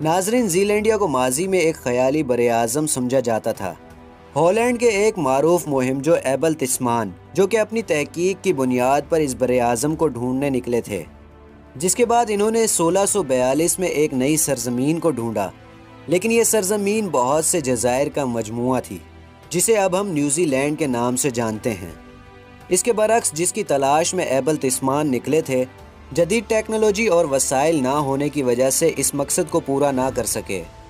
नाजरीन, ज़ीलैंडिया को माजी में एक ख्याली बरे-आज़म समझा जाता था। हॉलैंड के एक मारूफ मुहिम जो एबल तिस्मान, जो कि अपनी तहकीक की बुनियाद पर इस बरे-आज़म को ढूंढने निकले थे, जिसके बाद इन्होंने 1642 में एक नई सरजमीन को ढूंढा। लेकिन ये सरजमीन बहुत से जज़ायर का मजमुआ थी, जिसे अब हम न्यूजीलैंड के नाम से जानते हैं। इसके बरक्स जिसकी तलाश में एबल तिस्मान निकले थे, जदीद टेक्नोलॉजी और वसाइल ना होने की वजह से इस मकसद को पूरा ना कर सके।